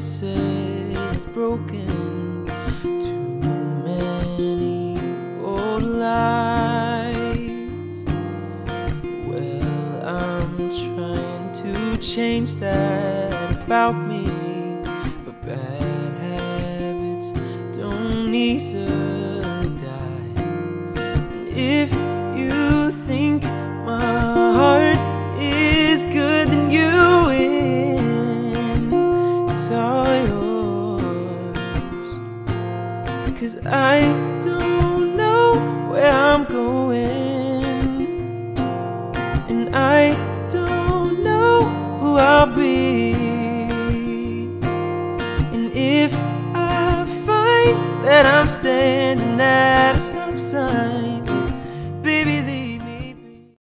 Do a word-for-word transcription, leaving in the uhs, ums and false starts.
pieces broken. Too many old lies. Well, I'm trying to change that about me, but bad habits don't easily die. And if you think my heart is good, then you win. It's all yours. 'Cause I don't know where I'm going, and I don't know who I'll be. And if I find that I'm standing at a stop sign,